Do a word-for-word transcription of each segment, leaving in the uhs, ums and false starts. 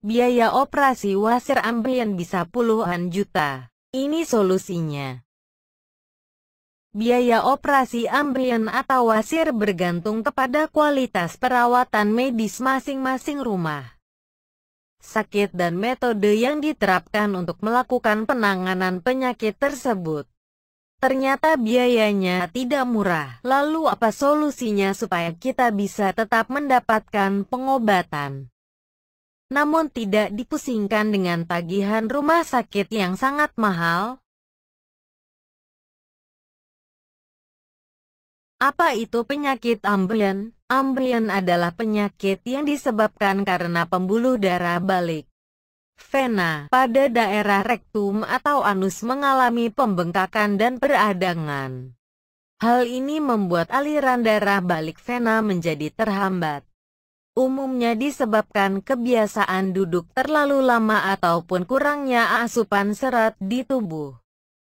Biaya operasi wasir ambeien bisa puluhan juta. Ini solusinya. Biaya operasi ambeien atau wasir bergantung kepada kualitas perawatan medis masing-masing rumah sakit dan metode yang diterapkan untuk melakukan penanganan penyakit tersebut. Ternyata biayanya tidak murah. Lalu apa solusinya supaya kita bisa tetap mendapatkan pengobatan, namun tidak dipusingkan dengan tagihan rumah sakit yang sangat mahal? Apa itu penyakit ambeien? Ambeien adalah penyakit yang disebabkan karena pembuluh darah balik vena pada daerah rektum atau anus mengalami pembengkakan dan peradangan. Hal ini membuat aliran darah balik vena menjadi terhambat. Umumnya disebabkan kebiasaan duduk terlalu lama ataupun kurangnya asupan serat di tubuh.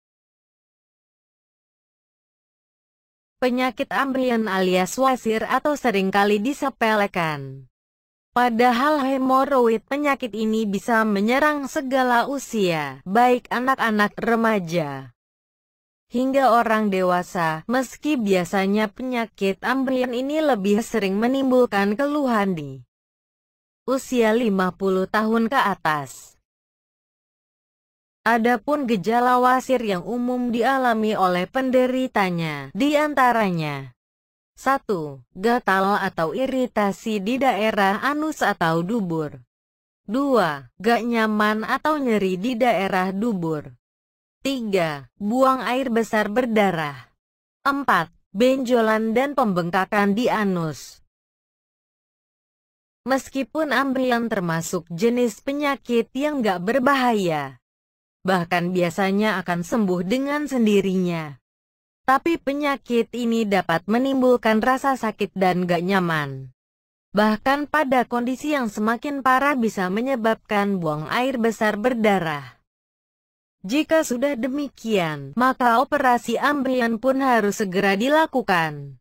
Penyakit ambeien alias wasir atau seringkali disepelekan. Padahal hemoroid, penyakit ini bisa menyerang segala usia, baik anak-anak, remaja, hingga orang dewasa. Meski biasanya penyakit ambeien ini lebih sering menimbulkan keluhan di usia lima puluh tahun ke atas. Adapun gejala wasir yang umum dialami oleh penderitanya, di antaranya satu. Gatal atau iritasi di daerah anus atau dubur. dua. Gak nyaman atau nyeri di daerah dubur. tiga. Buang air besar berdarah. empat. Benjolan dan pembengkakan di anus. Meskipun ambeien termasuk jenis penyakit yang gak berbahaya, bahkan biasanya akan sembuh dengan sendirinya, tapi penyakit ini dapat menimbulkan rasa sakit dan gak nyaman. Bahkan pada kondisi yang semakin parah bisa menyebabkan buang air besar berdarah. Jika sudah demikian, maka operasi ambeien pun harus segera dilakukan.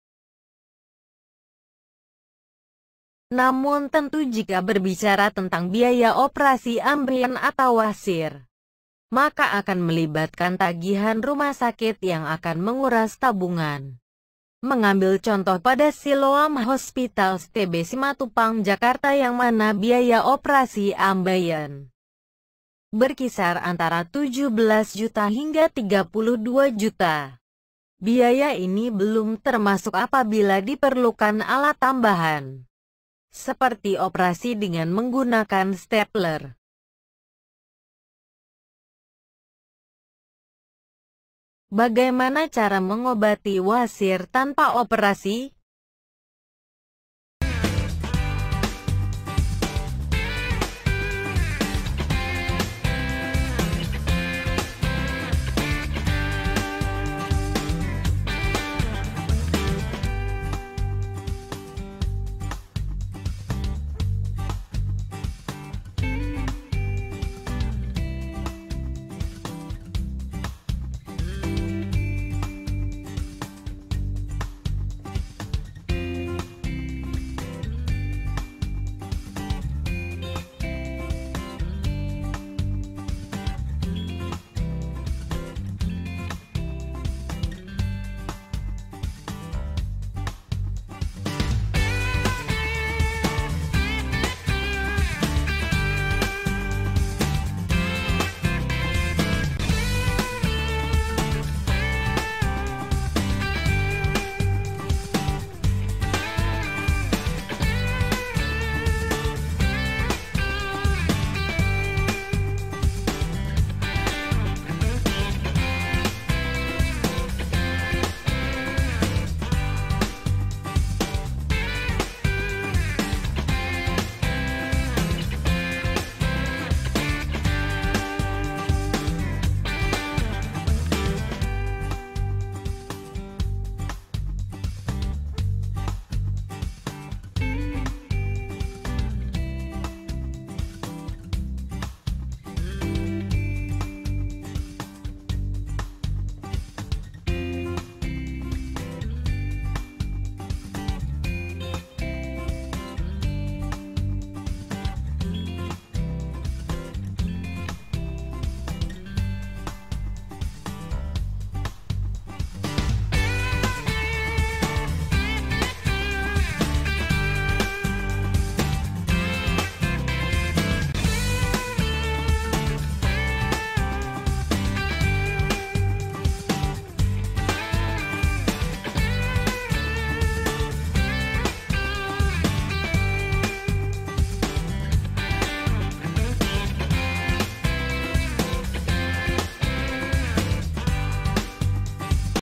Namun tentu jika berbicara tentang biaya operasi ambeien atau wasir, maka akan melibatkan tagihan rumah sakit yang akan menguras tabungan. Mengambil contoh pada Siloam Hospital S T B Simatupang, Jakarta, yang mana biaya operasi ambeien berkisar antara tujuh belas juta hingga tiga puluh dua juta. Biaya ini belum termasuk apabila diperlukan alat tambahan, seperti operasi dengan menggunakan stapler. Bagaimana cara mengobati wasir tanpa operasi?